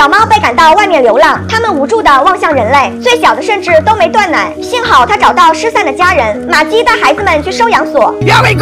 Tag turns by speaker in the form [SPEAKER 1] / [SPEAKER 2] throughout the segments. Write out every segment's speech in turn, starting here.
[SPEAKER 1] 小猫被赶到外面流浪，它们无助地望向人类，最小的甚至都没断奶。幸好它找到失散的家人，玛姬带孩子们去收养所。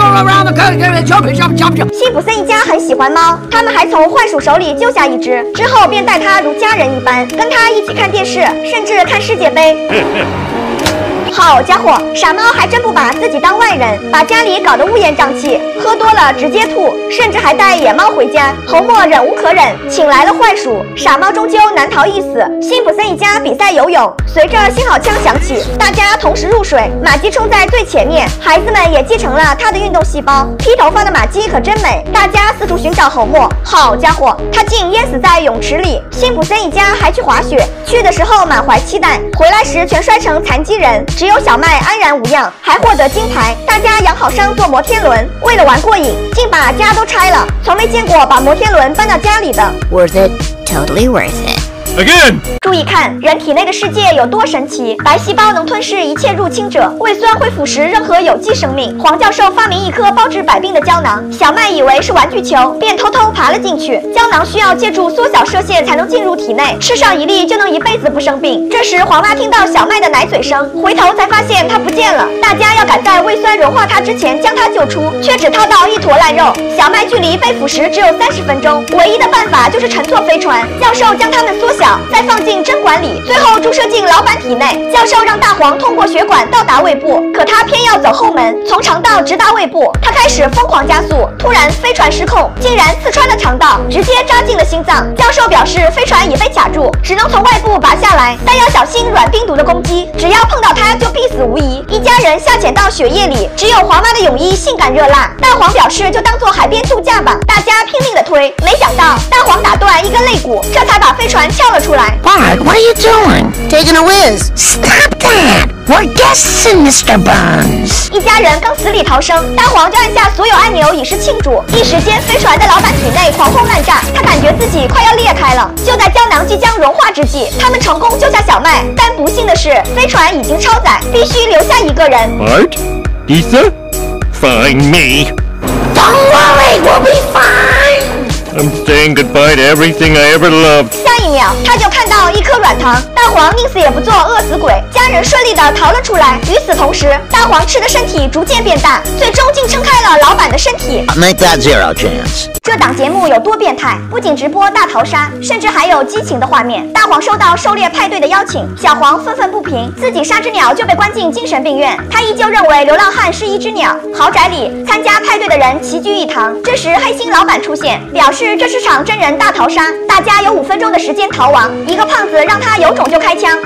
[SPEAKER 1] 辛普森一家很喜欢猫，他们还从坏鼠手里救下一只，之后便待它如家人一般，跟它一起看电视，甚至看世界杯。好家伙，傻猫还真不把自己当外人，把家里搞得乌烟瘴气，喝多了直接吐，甚至还带野猫回家。侯默忍无可忍，请来了坏鼠，傻猫终究难逃一死。辛普森一家比赛游泳，随着信号枪响起，大家同时入水，玛姬冲在最前面，孩子们也继承了他的运动细胞。披头发的玛姬可真美，大家四处寻找侯默，好家伙，他竟淹死在泳池里。辛普森一家还去滑雪，去的时候满怀期待，回来时全摔成残疾人。只有小麦安然无恙，还获得金牌。大家养好伤坐摩天轮，为了玩过瘾，竟把家都拆了。从没见过把摩天轮搬到家里的。
[SPEAKER 2] Worth it, totally worth it.
[SPEAKER 3] Again.
[SPEAKER 1] 注意看，人体内的世界有多神奇！白细胞能吞噬一切入侵者，胃酸会腐蚀任何有机生命。黄教授发明一颗包治百病的胶囊，小麦以为是玩具球，便偷偷爬了进去。胶囊需要借助缩小射线才能进入体内，吃上一粒就能一辈子不生病。这时，黄妈听到小麦的奶嘴声，回头才发现它不见了。大家要赶在胃酸融化它之前将它救出，却只掏到一坨烂肉。小麦距离被腐蚀只有30分钟，唯一的办法就是乘坐飞船。教授将它们缩小，再放进针管里，最后注射进老板体内。教授让大黄通过血管到达胃部，可他偏要走后门，从肠道直达胃部。他开始疯狂加速，突然飞船失控，竟然刺穿了肠道，直接扎进了心脏。教授表示飞船已被卡住，只能从外部拔下来，但要小心软病毒的攻击，只要碰到它就必死无疑。一家人下潜到血液里，只有黄妈的泳衣性感热辣。大黄表示就当做海边度假吧，大家拼命的推，没想到大黄打断一根肋骨，这才把飞船撬了出来。
[SPEAKER 2] Bart, what are you doing? Taking a whiz. Stop that! We're guests in Mr. Burns.
[SPEAKER 1] 一家人刚死里逃生，大黄就按下所有按钮以示庆祝。一时间，飞船在老板体内狂轰滥炸，他感觉自己快要裂开了。就在胶囊即将融化之际，他们成功救下小麦，但不幸的是，飞船已经超载，必须留下一个人。
[SPEAKER 3] Bart? Lisa? Find me.
[SPEAKER 2] Don't worry, we'll be fine.
[SPEAKER 3] I'm saying goodbye to everything I ever loved.
[SPEAKER 1] 下一秒，他就看到一颗软糖，大黄宁死也不做饿死鬼，家人顺利地逃了出来。与此同时，大黄吃的身体逐渐变大，最终竟撑开了老板的身体。
[SPEAKER 2] Make that 0 chance.
[SPEAKER 1] 这档节目有多变态？不仅直播大逃杀，甚至还有激情的画面。大黄收到狩猎派对的邀请，小黄愤愤不平，自己杀只鸟就被关进精神病院。他依旧认为流浪汉是一只鸟。豪宅里参加派对的人齐聚一堂，这时黑心老板出现，表示这是场真人大逃杀，大家有5分钟的时间逃亡。一个胖子让他有种就开枪。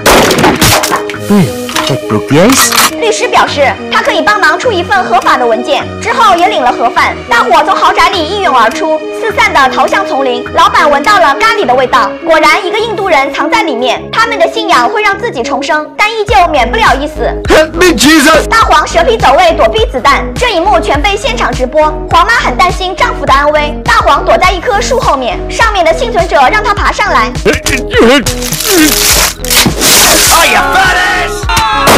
[SPEAKER 1] 律师表示，他可以帮忙出一份合法的文件，之后也领了盒饭。大伙从豪宅里一涌而出，四散地逃向丛林。老板闻到了咖喱的味道，果然一个印度人藏在里面。他们的信仰会让自己重生，但依旧免不了一死。
[SPEAKER 3] Help me, Jesus!
[SPEAKER 1] 大黄蛇皮走位躲避子弹，这一幕全被现场直播。黄妈很担心丈夫的安危，大黄躲在一棵树后面，上面的幸存者让他爬上来。
[SPEAKER 3] Oh, you fat ass!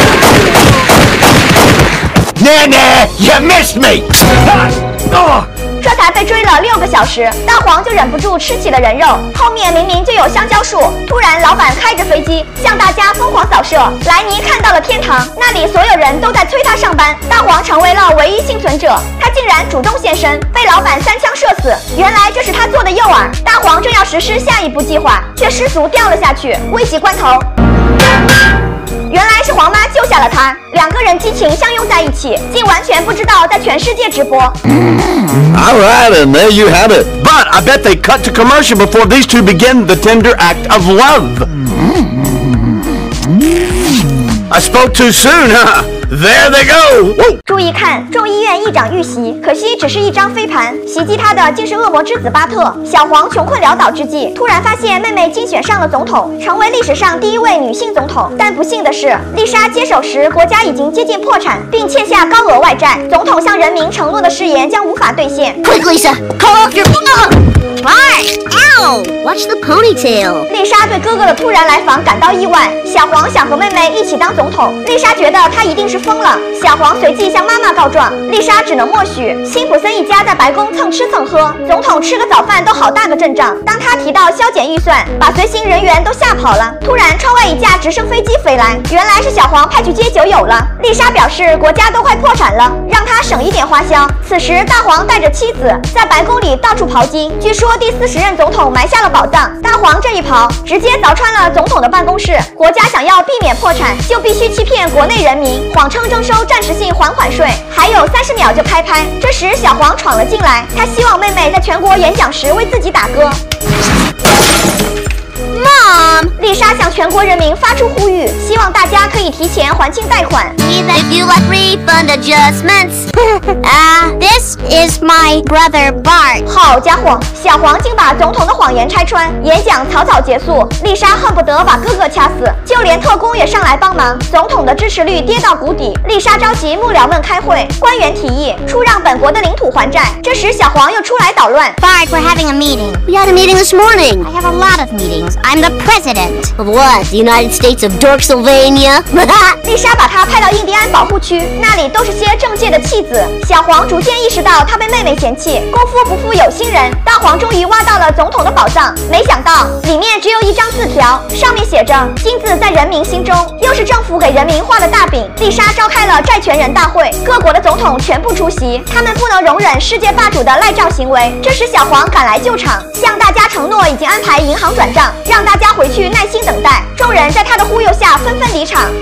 [SPEAKER 3] Nana, you missed me!
[SPEAKER 1] 这才被追了6个小时，大黄就忍不住吃起了人肉。后面明明就有香蕉树，突然老板开着飞机向大家疯狂扫射。莱尼看到了天堂，那里所有人都在催他上班。大黄成为了唯一幸存者，他竟然主动现身，被老板3枪射死。原来这是他做的诱饵。大黄正要实施下一步计划，却失足掉了下去。危急关头，原来是黄妈救下了他，两个人激情相拥在一起，竟完全不知道在全世界直播。
[SPEAKER 3] All right, and there you have it. But I bet they cut to commercial before these two begin the tender act of love. I spoke too soon, huh? There they go. Whoa.
[SPEAKER 1] 注意看，众议院议长遇袭，可惜只是一张飞盘，袭击他的竟是恶魔之子巴特。小黄穷困潦倒之际，突然发现妹妹竟选上了总统，成为历史上第1位女性总统。但不幸的是，丽莎接手时国家已经接近破产，并欠下高额外债，总统向人民承诺的誓言将无法兑现。
[SPEAKER 2] Quick, Lisa, call off your phone. Bart, Wow! Watch the ponytail.
[SPEAKER 1] 丽莎对哥哥的突然来访感到意外。小黄想和妹妹一起当总统，丽莎觉得他一定是疯了。小黄随即向妈妈告状，丽莎只能默许。辛普森一家在白宫蹭吃蹭喝，总统吃个早饭都好大个阵仗。当他提到削减预算，把随行人员都吓跑了。突然，窗外一架直升飞机飞来，原来是小黄派去接酒友了。丽莎表示国家都快破产了，让他省一点花销。此时，大黄带着妻子在白宫里到处淘金，据说第40任总统埋下了宝藏。大黄这一刨，直接凿穿了总统的办公室。国家想要避免破产，就必须欺骗国内人民，谎称征收暂时性还款税，还有30秒就开拍。这时，小黄闯了进来，他希望妹妹在全国演讲时为自己打歌。
[SPEAKER 2] Mom!
[SPEAKER 1] 丽莎向全国人民发出呼吁，希望大家可以提前还清贷款。
[SPEAKER 2] If you like refund adjustments. This is my brother Bart.
[SPEAKER 1] 好家伙，小黄竟把总统的谎言拆穿，演讲草草结束。丽莎恨不得把哥哥掐死，就连特工也上来帮忙。总统的支持率跌到谷底，丽莎召集幕僚们开会，官员提议出让本国的领土还债。这时小黄又出来捣乱。
[SPEAKER 2] Bart, we're having a meeting. We had a meeting this morning. I have a lot of meetings. I'm the president. Of what? The United States of Dorksylvania?
[SPEAKER 1] 丽莎把他派到印第安保护区，那里都是些政界的弃子。小黄逐渐意识到他被妹妹嫌弃，功夫不负有心人。大黄终于挖到了总统的宝藏，没想到里面只有一张字条，上面写着“金字在人民心中”，又是政府给人民画的大饼。丽莎召开了债权人大会，各国的总统全部出席，他们不能容忍世界霸主的赖账行为。这时小黄赶来救场，向大家承诺已经安排银行转账，让大家回去耐心等待。众人在他的忽悠下纷纷离场。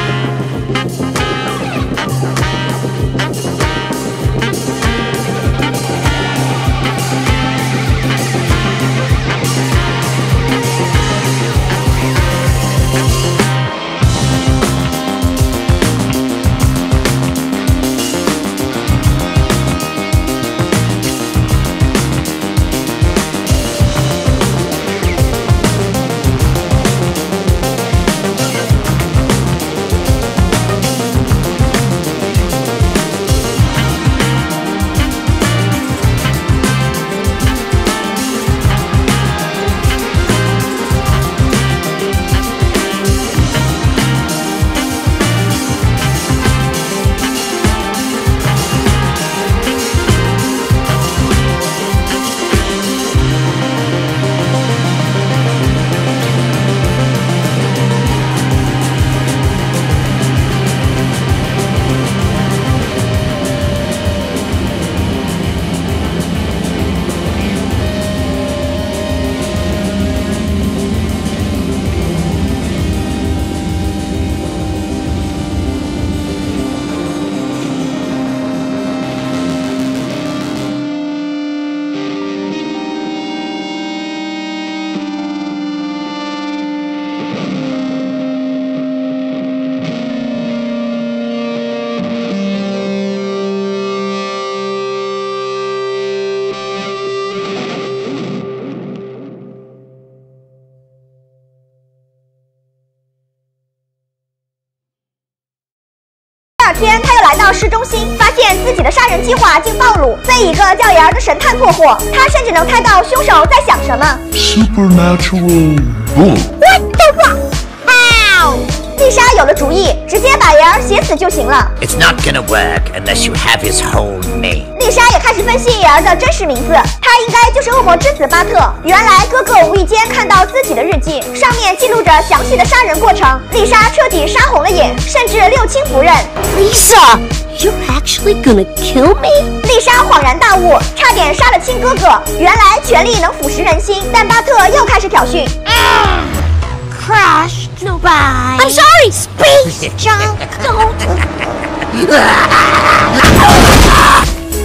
[SPEAKER 1] 第二天，他又来到市中心，发现自己的杀人计划竟暴露，被一个叫妍儿的神探破获。他甚至能猜到凶手在想什么。
[SPEAKER 3] Supernatural boom.
[SPEAKER 1] What the fuck? Ow! 丽莎有了主意，直接把妍儿写死就行了。
[SPEAKER 4] It's not gonna work unless you have his whole name.
[SPEAKER 1] 丽莎也开始分析妍儿的真实名字，她应该就是恶魔之子巴特。原来哥哥无意间看到自己的日记，上面记录着详细的杀人过程。丽莎彻底杀红了眼，甚至六亲不认。
[SPEAKER 2] Lisa, you're actually gonna kill me?
[SPEAKER 1] 丽莎恍然大悟，差点杀了亲哥哥。原来权力能腐蚀人心，但巴特又开始挑衅。
[SPEAKER 2] Crash, no bye. I'm sorry, space junk. Don't.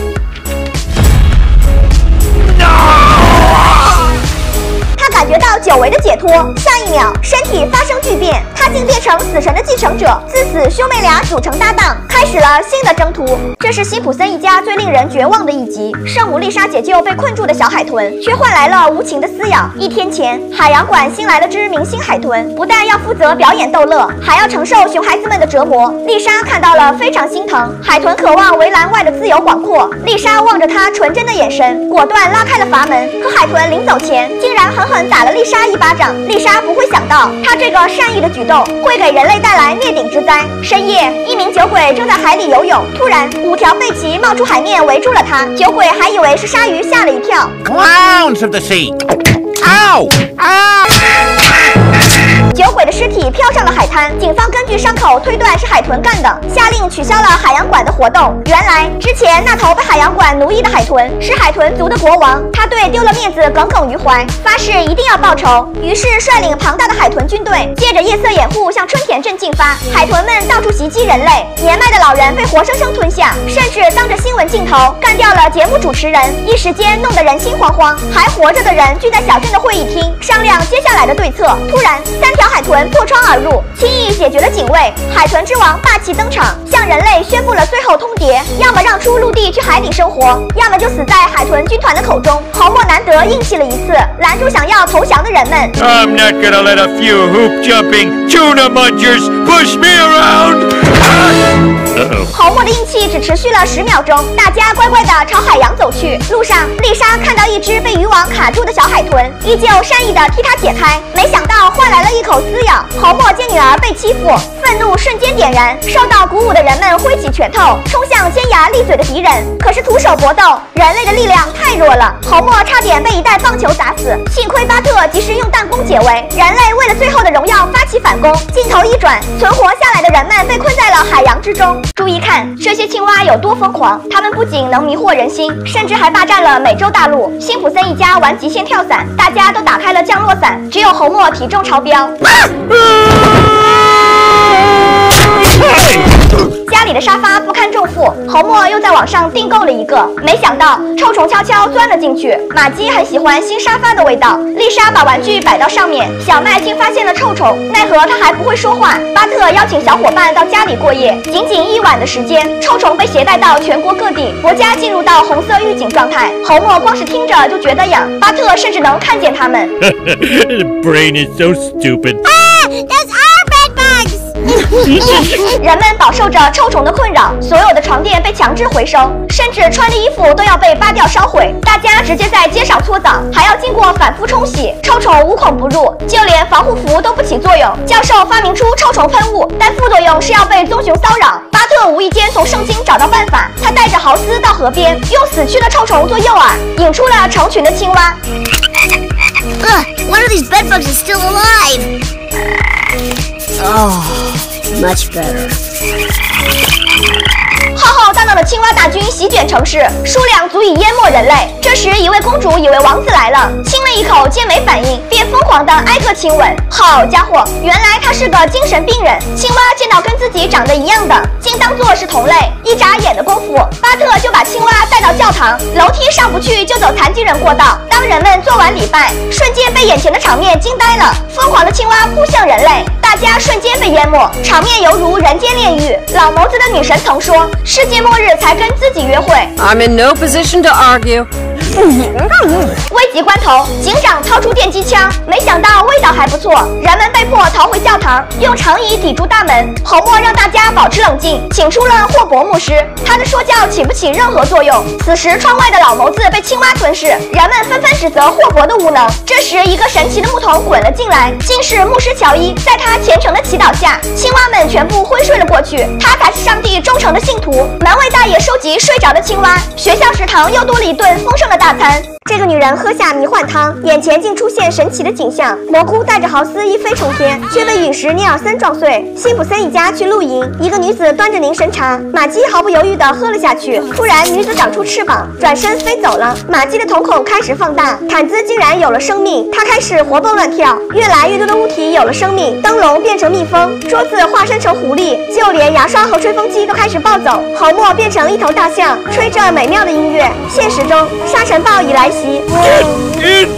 [SPEAKER 1] 他感觉到9 久违的解脱。下一秒，身体发生巨变，他竟变成死神的继承者。自此，兄妹俩组成搭档，开始了新的征途。这是辛普森一家最令人绝望的一集。圣母丽莎解救被困住的小海豚，却换来了无情的撕咬。1天前，海洋馆新来了只明星海豚，不但要负责表演逗乐，还要承受熊孩子们的折磨。丽莎看到了，非常心疼。海豚渴望围栏外的自由广阔，丽莎望着他纯真的眼神，果断拉开了阀门。可海豚临走前，竟然狠狠打了丽莎一巴掌。丽莎不会想到，他这个善意的举动会给人类带来灭顶之灾。深夜，一名酒鬼正在海里游泳，突然5条贝鳍冒出海面，围住了他。酒鬼还以为是鲨鱼，吓了一跳。
[SPEAKER 4] Clowns of the sea! Ow! Ow!
[SPEAKER 1] 酒鬼的尸体飘上了海滩，警方根据伤口推断是海豚干的，下令取消了海洋馆的活动。原来之前那头被海洋馆奴役的海豚是海豚族的国王，他对丢了面子耿耿于怀，发誓一定要报仇。于是率领庞大的海豚军队，借着夜色掩护向春田镇进发。海豚们到处袭击人类，年迈的老人被活生生吞下，甚至当着新闻镜头干掉了节目主持人，一时间弄得人心惶惶。还活着的人聚在小镇的会议厅，商量接下来的对策。突然3条海豚破窗而入，轻易解决了警卫。海豚之王霸气登场，向人类宣布了最后通牒：要么让出陆地去海底生活，要么就死在海豚军团的口中。侯莫难得硬气了一次，拦住想要投降的人们。
[SPEAKER 5] I'm not gonna let a few hoop-jumping tuna munchers push me around!
[SPEAKER 1] 侯莫的硬气只持续了10秒钟，大家乖乖地朝海洋走去。路上，丽莎看到一只被渔网卡住的小海豚，依旧善意地替它解开，没想到换来了一口撕咬。侯莫见女儿被欺负，愤怒瞬间点燃，受到鼓舞的人们挥起拳头，冲向尖牙利嘴的敌人。可是徒手搏斗，人类的力量太弱了，侯莫差点被一袋棒球砸死。幸亏巴特及时用弹弓解围，人类为了最后的荣耀发起反攻。镜头一转，存活下来的人们被困在了海洋之中。注意看，这些青蛙有多疯狂！它们不仅能迷惑人心，甚至还霸占了美洲大陆。辛普森一家玩极限跳伞，大家都打开了降落伞，只有侯莫体重超标。家里的沙发不堪重负，侯莫又在网上订购了一个，没想到臭虫悄悄钻了进去。玛姬很喜欢新沙发的味道，丽莎把玩具摆到上面，小麦竟发现了臭虫，奈何他还不会说话。巴特邀请小伙伴到家里过夜，仅仅1晚的时间，臭虫被携带到全国各地，国家进入到红色预警状态。侯莫光是听着就觉得痒，巴特甚至能看见它们。
[SPEAKER 5] The brain is so stupid.
[SPEAKER 2] Those are bed bugs!
[SPEAKER 1] 人们饱受着臭虫的困扰，所有的床垫被强制回收，甚至穿的衣服都要被扒掉烧毁。大家直接在街上搓澡，还要经过反复冲洗，臭虫无孔不入，就连防护服都不起作用。教授发明出臭虫喷雾，但副作用是要被棕熊骚扰。巴特无意间从圣经找到办法，他带着豪斯到河边，用死去的臭虫做诱饵，引出了成群的青蛙。
[SPEAKER 2] One of these bed bugs is still alive! Oh, much better.
[SPEAKER 1] 浩浩荡荡的青蛙大军席卷城市，数量足以淹没人类。这时，一位公主以为王子来了，亲了一口，见没反应，便疯狂地挨个亲吻。好家伙，原来他是个精神病人。青蛙见到跟自己长得一样的，竟当作是同类。一眨眼的功夫，巴特就把青蛙带到教堂，楼梯上不去就走残疾人过道。当人们做完礼拜，瞬间被眼前的场面惊呆了。疯狂的青蛙扑向人类，大家瞬间被淹没，场面犹如人间炼狱。老谋子的女神曾说，世界末日才跟自己约会。
[SPEAKER 6] I'm in no position to argue.
[SPEAKER 1] 危急关头，警长掏出电击枪，没想到味道还不错，人们被迫逃回教堂，用长椅抵住大门。侯莫让大家保持冷静，请出了霍伯牧师，他的说教起不起任何作用。此时，窗外的老谋子被青蛙吞噬，人们纷纷指责霍伯的无能。这时，一个神奇的木桶滚了进来，竟是牧师乔伊。在他虔诚的祈祷下，青蛙们全部昏睡了过去，他才是上帝忠诚的信徒。门卫大爷收集睡着的青蛙，学校食堂又多了一顿丰盛的大餐。这个女人喝下迷幻汤，眼前竟出现神奇的景象：蘑菇带着豪斯一飞冲天，却被陨石尼尔森撞碎。辛普森一家去露营，一个女子端着凝神茶，玛姬毫不犹豫地喝了下去。突然，女子长出翅膀，转身飞走了。玛姬的瞳孔开始放大，毯子竟然有了生命，她开始活蹦乱跳。越来越多的物体有了生命，灯笼变成蜜蜂，桌子化身成狐狸，就连牙刷和吹风机都开始暴走。侯莫变成一头大象，吹着美妙的音乐。现实中，沙尘暴已来袭。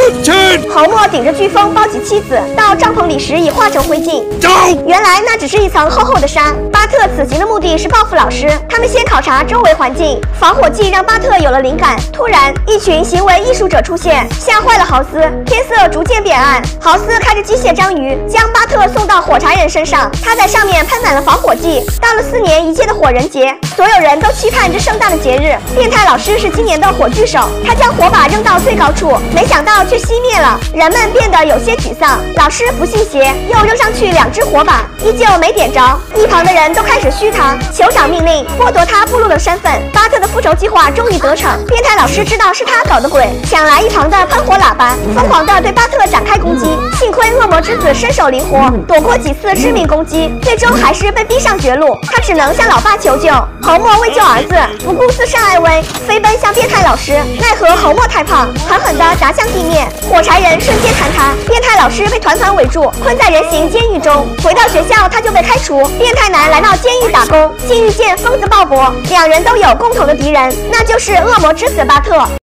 [SPEAKER 1] 侯默顶着飓风抱起妻子，到帐篷里时已化成灰烬。原来那只是一层厚厚的纱。巴特此行的目的是报复老师。他们先考察周围环境，防火剂让巴特有了灵感。突然，一群行为艺术者出现，吓坏了豪斯。天色逐渐变暗，豪斯开着机械章鱼将巴特送到火柴人身上，他在上面喷满了防火剂。到了4年一届的火人节，所有人都期盼这盛大的节日。变态老师是今年的火炬手，他将火把扔到最高处，没想到却熄灭了。人们变得有些沮丧。老师不信邪，又扔上去2只火把，依旧没点着。一旁的人都开始嘘他。酋长命令剥夺他部落的身份。巴特的复仇计划终于得逞。变态老师知道是他搞的鬼，抢来一旁的喷火喇叭，疯狂地对巴特展开攻击。幸亏恶魔之子身手灵活，躲过几次致命攻击，最终还是被逼上绝路。他只能向老爸求救。侯默为救儿子，不顾自杀艾薇，飞奔向变态老师，奈何侯默太胖，狠狠地砸向地面，火柴人瞬间坍塌。变态老师被团团围住，困在人形监狱中。回到学校他就被开除。变态男来到监狱打工，竟遇见疯子鲍勃，2人都有共同的敌人，那就是恶魔之子巴特。